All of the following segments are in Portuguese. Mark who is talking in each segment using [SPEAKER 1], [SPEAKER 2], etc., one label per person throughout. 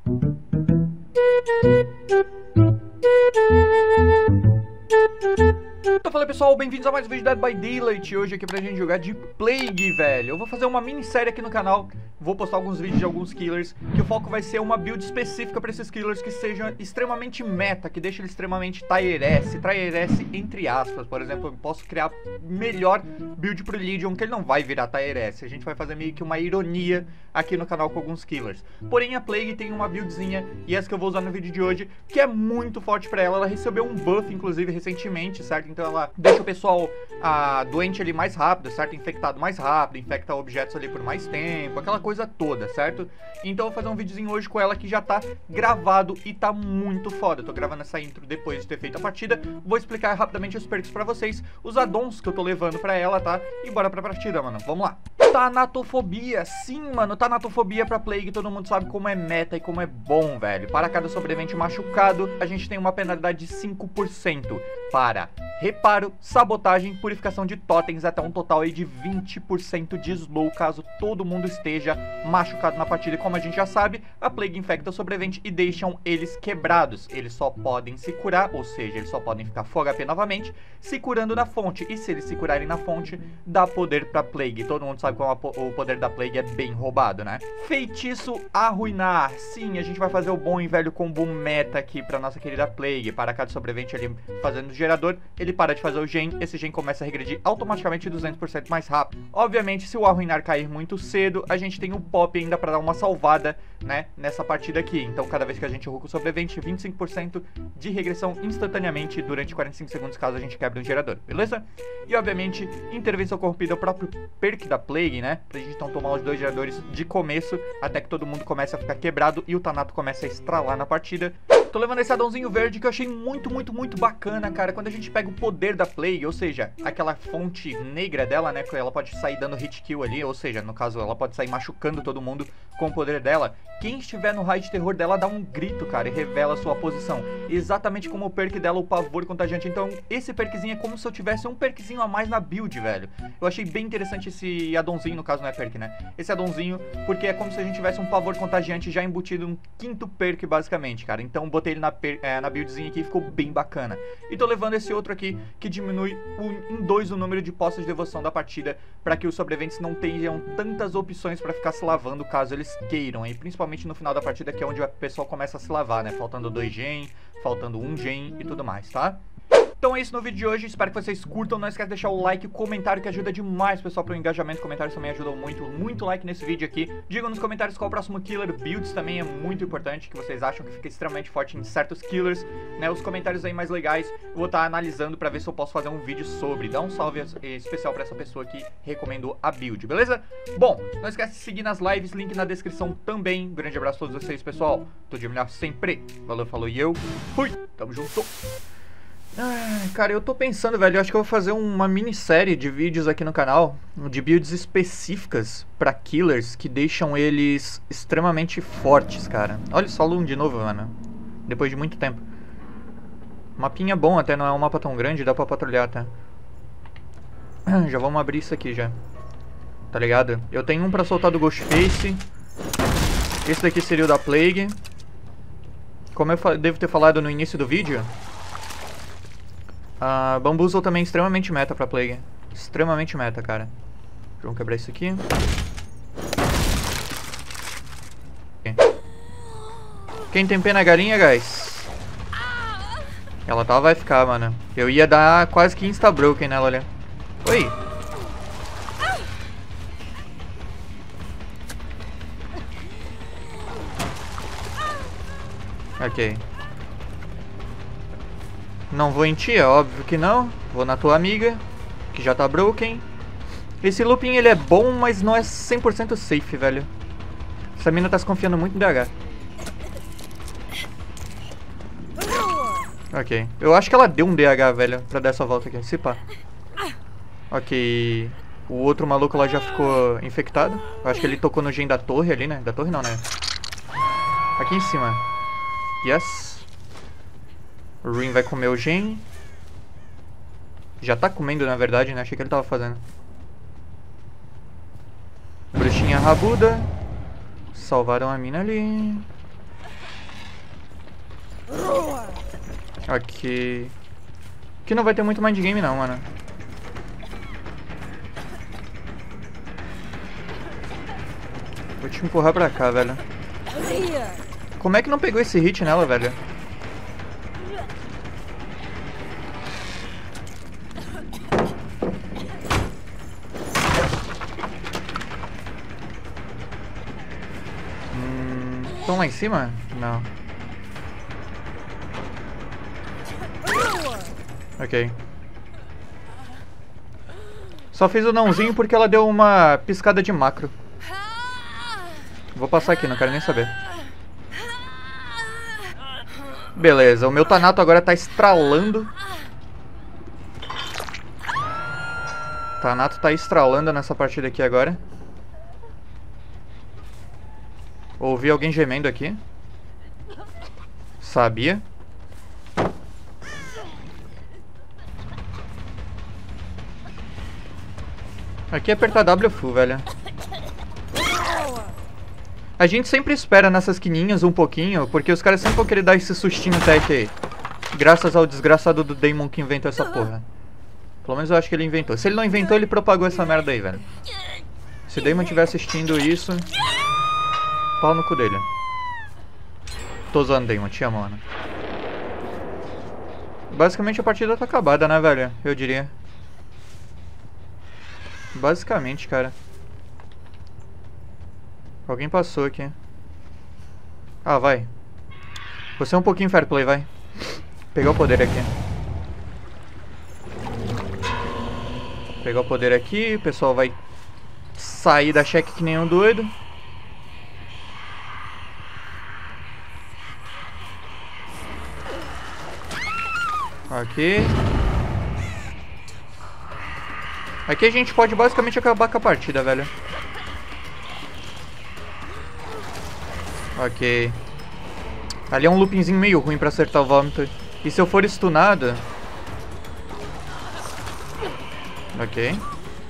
[SPEAKER 1] Então fala pessoal, bem-vindos a mais um vídeo de Dead by Daylight. Hoje aqui pra gente jogar de Plague, velho. Eu vou fazer uma minissérie aqui no canal. Vou postar alguns vídeos de alguns killers, que o foco vai ser uma build específica pra esses killers que sejam extremamente meta, que deixe ele extremamente tier S entre aspas. Por exemplo, eu posso criar melhor build pro Legion, que ele não vai virar tier S. A gente vai fazer meio que uma ironia aqui no canal com alguns killers. Porém a Plague tem uma buildzinha, e essa que eu vou usar no vídeo de hoje, que é muito forte pra ela. Ela recebeu um buff, inclusive, recentemente, certo? Então ela deixa o pessoal doente ali mais rápido, certo? Infectado mais rápido, infecta objetos ali por mais tempo, aquela coisa toda, certo? Então eu vou fazer um videozinho hoje com ela que já tá gravado e tá muito foda. Eu tô gravando essa intro depois de ter feito a partida. Vou explicar rapidamente os perks pra vocês, os addons que eu tô levando pra ela, tá? E bora pra partida, mano. Vamos lá. Tanatofobia. Sim, mano, Tanatofobia pra Plague, todo mundo sabe como é meta e como é bom, velho. Para cada sobrevivente machucado, a gente tem uma penalidade de 5% para reparo, sabotagem, purificação de totens, até um total aí de 20% de slow, caso todo mundo esteja machucado na partida. E como a gente já sabe, a Plague infecta o sobrevivente e deixam eles quebrados. Eles só podem se curar, ou seja, eles só podem ficar full HP novamente, se curando na fonte. E se eles se curarem na fonte, dá poder pra Plague. Todo mundo sabe como o poder da Plague é bem roubado, né? Feitiço Arruinar. Sim, a gente vai fazer o bom e velho combo meta aqui pra nossa querida Plague. Para cada sobrevivente ali fazendo o gerador, ele para de fazer o gen, esse gen começa a regredir automaticamente 200% mais rápido. Obviamente, se o Arruinar cair muito cedo, a gente tem o Pop ainda para dar uma salvada, né, nessa partida aqui. Então, cada vez que a gente ruca o sobrevivente, 25% de regressão instantaneamente durante 45 segundos, caso a gente quebre um gerador, beleza? E, obviamente, Intervenção Corrompida é o próprio perk da Plague, né, pra gente então tomar os dois geradores de começo, até que todo mundo comece a ficar quebrado e o Thanato comece a estralar na partida. Tô levando esse addonzinho verde que eu achei muito bacana, cara. Quando a gente pega o poder da Plague, ou seja, aquela fonte negra dela, né, que ela pode sair dando hit kill ali, ou seja, no caso, ela pode sair machucando todo mundo com o poder dela. Quem estiver no raio de terror dela dá um grito, cara, e revela a sua posição. Exatamente como o perk dela, o Pavor Contagiante. Então, esse perkzinho é como se eu tivesse um perkzinho a mais na build, velho. Eu achei bem interessante esse addonzinho, no caso não é perk, né? Esse addonzinho, porque é como se a gente tivesse um Pavor Contagiante já embutido, um quinto perk, basicamente, cara. Então, botei ele na buildzinha aqui e ficou bem bacana. E tô levando esse outro aqui, que diminui em 2 o número de postos de devoção da partida, para que os sobreviventes não tenham tantas opções para ficar se lavando, caso eles queiram. E principalmente no final da partida, que é onde o pessoal começa a se lavar, né? Faltando 2 gen, faltando 1 gen e tudo mais, tá? Então é isso no vídeo de hoje, espero que vocês curtam. Não esquece de deixar o like e o comentário, que ajuda demais, pessoal, para o engajamento. Comentários também ajudam muito like nesse vídeo aqui. Digam nos comentários qual é o próximo killer. Builds também é muito importante, que vocês acham que fica extremamente forte em certos killers, né? Os comentários aí mais legais eu vou estar analisando para ver se eu posso fazer um vídeo sobre. Dá um salve especial para essa pessoa que recomendou a build, beleza? Bom, não esquece de seguir nas lives, link na descrição também. Um grande abraço a todos vocês, pessoal. Tudo de melhor sempre. Valeu, falou e eu fui. Tamo junto. Ai, cara, eu tô pensando, velho, eu acho que eu vou fazer uma minissérie de vídeos aqui no canal, de builds específicas pra killers que deixam eles extremamente fortes, cara. Olha só o Loom de novo, mano, depois de muito tempo. Mapinha bom até, não é um mapa tão grande, dá pra patrulhar até. Já vamos abrir isso aqui já, tá ligado? Eu tenho um pra soltar do Ghostface. Esse daqui seria o da Plague. Como eu devo ter falado no início do vídeo, a Bamboozle também é extremamente meta pra Plague. Extremamente meta, cara. Vamos quebrar isso aqui. Quem tem pena é galinha, guys? Ela tá, vai ficar, mano. Eu ia dar quase que insta-broken nela ali. Oi! Ok. Não vou em ti, é óbvio que não. Vou na tua amiga, que já tá broken. Esse looping ele é bom, mas não é 100% safe, velho. Essa mina tá se confiando muito em DH. Ok. Eu acho que ela deu um DH, velho, pra dar essa volta aqui. Se pá. Ok. O outro maluco lá já ficou infectado. Eu acho que ele tocou no gen da torre ali, né? Da torre não, né? Aqui em cima. Yes. O Ruin vai comer o gen. Já tá comendo, na verdade, né? Achei que ele tava fazendo. Bruxinha rabuda. Salvaram a mina ali. Ok. Aqui não vai ter muito mind game não, mano. Vou te empurrar pra cá, velho. Como é que não pegou esse hit nela, velho? Estão lá em cima? Não. Ok. Só fiz o nãozinho porque ela deu uma piscada de macro. Vou passar aqui, não quero nem saber. Beleza, o meu Thanato agora tá estralando. Thanato tá estralando nessa partida aqui agora. Ouvi alguém gemendo aqui. Sabia. Aqui é apertar W full, velho. A gente sempre espera nessas quininhas um pouquinho, porque os caras sempre vão querer dar esse sustinho tech aí. Graças ao desgraçado do Daemon que inventou essa porra. Pelo menos eu acho que ele inventou. Se ele não inventou, ele propagou essa merda aí, velho. Se o Daemon estiver assistindo isso, pau no cu dele. Tô zoando, Daemon. Te amo, mano. Basicamente a partida tá acabada, né, velho? Eu diria. Basicamente, cara. Alguém passou aqui. Ah, vai. Você é um pouquinho fair play, vai. Pegar o poder aqui. Pegar o poder aqui. O pessoal vai sair da check que nem um doido. Aqui. Aqui a gente pode basicamente acabar com a partida, velho. Ok. Ali é um loopingzinho meio ruim pra acertar o vômito. E se eu for stunado... Ok.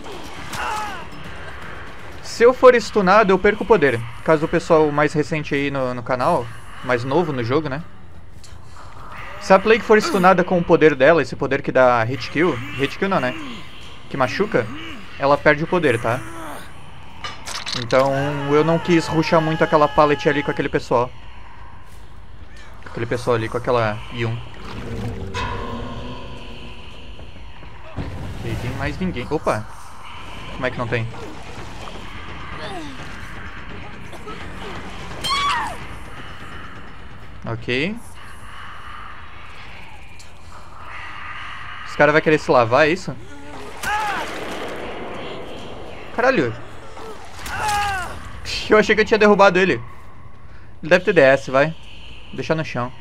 [SPEAKER 1] Se eu for stunado, eu perco o poder. Caso o pessoal mais recente aí no canal, mais novo no jogo, né? Se a Plague for stunada com o poder dela, esse poder que dá hit kill não, né? Que machuca, ela perde o poder, tá? Então eu não quis rushar muito aquela pallet ali com aquele pessoal. Com aquele pessoal ali, com aquela Yun. Ok, tem mais ninguém. Opa! Como é que não tem? Ok. Esse cara vai querer se lavar, é isso? Caralho. Eu achei que eu tinha derrubado ele. Ele deve ter DS, vai. Deixar no chão.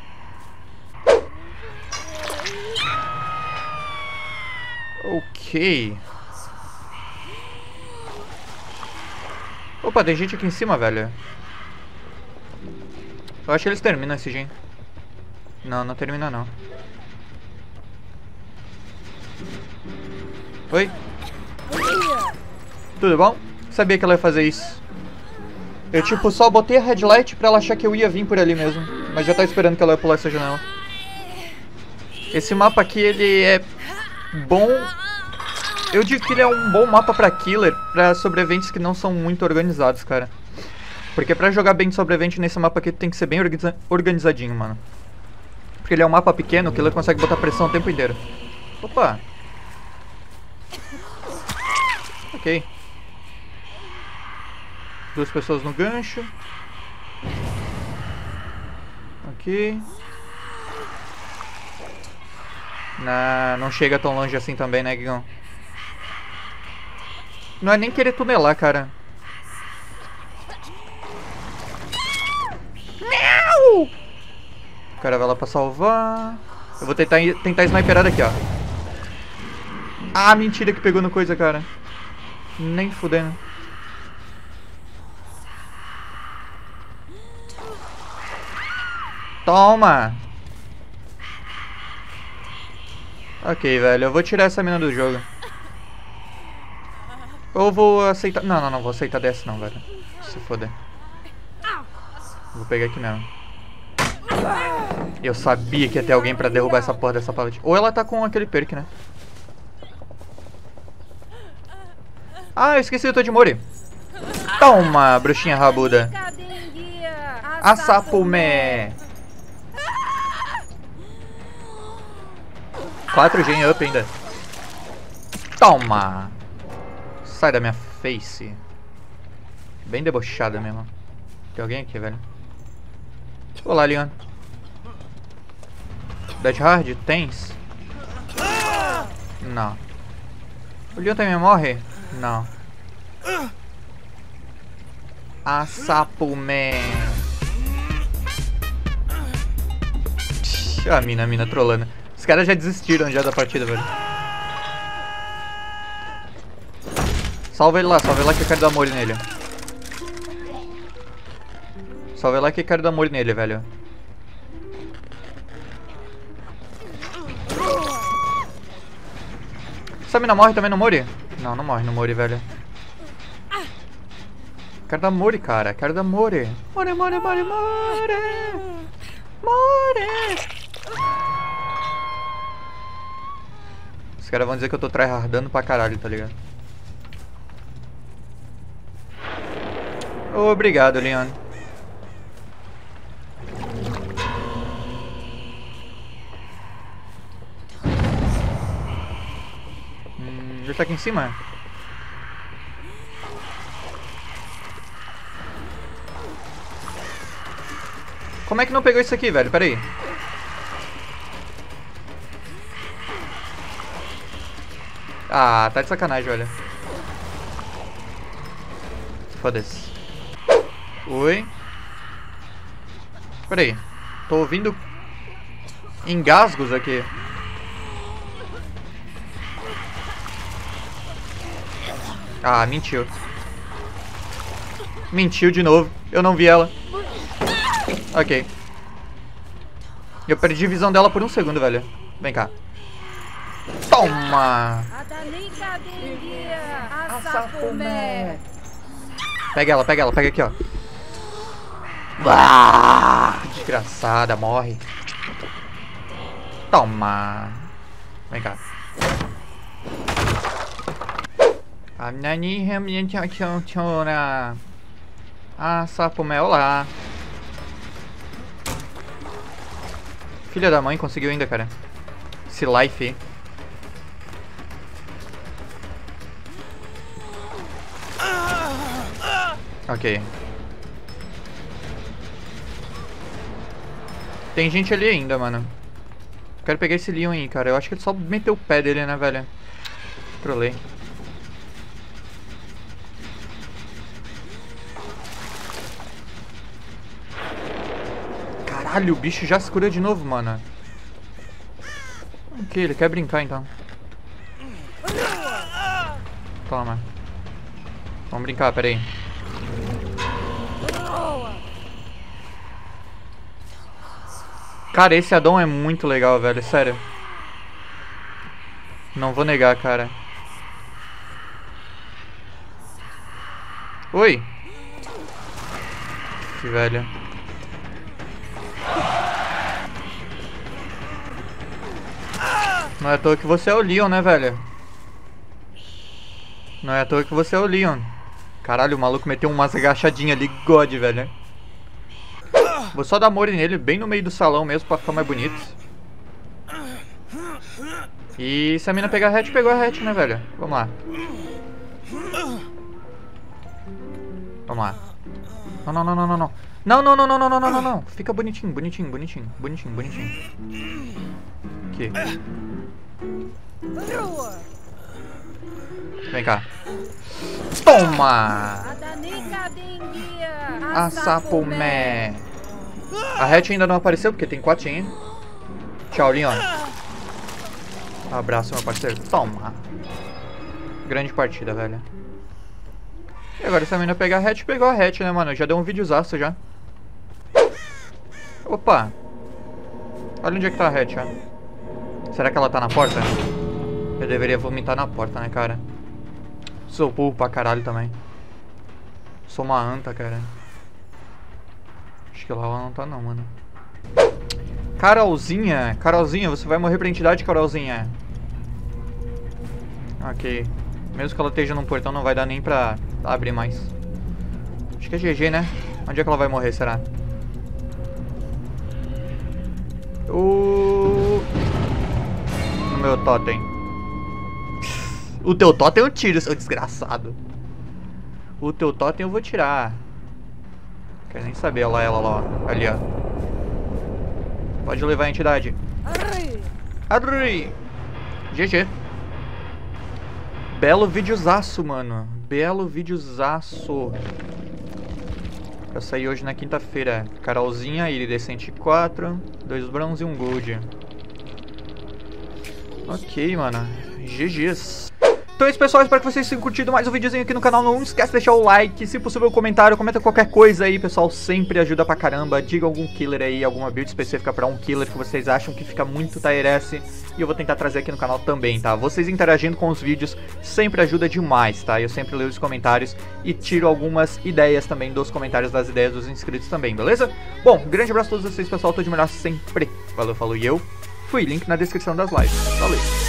[SPEAKER 1] Ok. Opa, tem gente aqui em cima, velho. Eu acho que eles terminam esse gen. Não, não termina não. Oi? Tudo bom? Sabia que ela ia fazer isso. Eu tipo só botei a headlight pra ela achar que eu ia vir por ali mesmo. Mas já tá esperando que ela ia pular essa janela. Esse mapa aqui, ele é bom. Eu digo que ele é um bom mapa pra killer, pra sobreviventes que não são muito organizados, cara. Porque pra jogar bem de sobrevivente nesse mapa aqui tem que ser bem organizadinho, mano. Porque ele é um mapa pequeno, o killer consegue botar pressão o tempo inteiro. Opa! Ok. Duas pessoas no gancho. Ok. Não chega tão longe assim também, né, Gigão? Não é nem querer tunelar, cara. Não! O cara vai lá pra salvar. Eu vou tentar sniperar daqui, ó. Ah, mentira que pegou no coisa, cara. Nem fudendo. Toma! Ok, velho. Eu vou tirar essa mina do jogo. Ou vou aceitar... Não vou aceitar dessa não, velho. Se foder. Vou pegar aqui mesmo. Eu sabia que ia ter alguém pra derrubar essa porra dessa pallet. Ou ela tá com aquele perk, né? Ah, eu esqueci o Todimori. Toma, bruxinha rabuda. A sapumé. 4G em up ainda. Toma. Sai da minha face. Bem debochada mesmo. Tem alguém aqui, velho? Olá, Leon. Dead Hard? Tens? Não. O Leon também morre? Não. A sapumé. A mina trolando. Os caras já desistiram já da partida, velho. Salva ele lá que eu quero dar molho nele. Salva ele lá que eu quero dar molho nele, velho. Essa mina morre também no Mori? Não, não morre no Mori, velho. Quero dar Mori, cara. Quero dar Mori. Mori. Os caras vão dizer que eu tô tryhardando pra caralho, tá ligado? Obrigado, Leon. Ele tá aqui em cima? Como é que não pegou isso aqui, velho? Pera aí. Ah, tá de sacanagem, velho. Foda-se. Oi. Pera aí. Tô ouvindo engasgos aqui. Ah, mentiu. Mentiu de novo. Eu não vi ela. Ok. Eu perdi a visão dela por um segundo, velho. Vem cá. Toma! Pega ela, pega aqui, ó. Ah, desgraçada, morre. Toma. Vem cá. Ah, sapumé, olá. Filha da mãe, conseguiu ainda, cara. Esse life. Ok. Tem gente ali ainda, mano. Quero pegar esse Leon aí, cara. Eu acho que ele só meteu o pé dele, né, velho? Trolei. Caralho, o bicho já se cura de novo, mano. Ok, ele quer brincar então. Toma. Vamos brincar, peraí. Cara, esse addon é muito legal, velho, sério. Não vou negar, cara. Oi. Que velho. Não é à toa que você é o Leon, né, velho? Não é à toa que você é o Leon. Caralho, o maluco meteu umas agachadinhas ali, God, velho. Vou só dar Mori nele, bem no meio do salão mesmo, pra ficar mais bonito. E se a mina pegar a hatch, pegou a hatch, né, velho? Vamos lá. Vamos lá. Não. Fica bonitinho. Aqui. Vem cá. Toma! A sapumé. A hatch ainda não apareceu porque tem 4 ainda. Tchau, Leon. Abraço, meu parceiro. Toma. Grande partida, velho. E agora se a menina pegar a hatch, pegou a hatch, né, mano? Já deu um videozaço já. Opa. Olha onde é que tá a hatch, ó. Será que ela tá na porta? Eu deveria vomitar na porta, né, cara? Sou burro pra caralho também. Sou uma anta, cara. Acho que lá ela não tá não, mano. Carolzinha. Carolzinha, você vai morrer pra entidade, Carolzinha. Ok. Mesmo que ela esteja num portão, não vai dar nem pra abrir mais. Acho que é GG, né? Onde é que ela vai morrer, será? No meu totem. O teu totem eu tiro, seu desgraçado. O teu totem eu vou tirar. Quero nem saber, olha lá, ela lá, ó. Ali, ó. Pode levar a entidade. Arri! GG. Belo videozaço, mano. Belo videozaço. Pra sair hoje na quinta-feira. Carolzinha, iridescente 4, 2 bronze e 1 gold. Ok, mano. GG's. Então é isso, pessoal, espero que vocês tenham curtido mais um videozinho aqui no canal. Não esquece de deixar o like, se possível o comentário, comenta qualquer coisa aí, pessoal, sempre ajuda pra caramba. Diga algum killer aí, alguma build específica pra um killer que vocês acham que fica muito TRS, e eu vou tentar trazer aqui no canal também, tá? Vocês interagindo com os vídeos sempre ajuda demais, tá? Eu sempre leio os comentários e tiro algumas ideias também dos comentários, das ideias dos inscritos também, beleza? Bom, grande abraço a todos vocês, pessoal, tudo de melhor sempre. Valeu, falou e eu fui, link na descrição das lives. Valeu!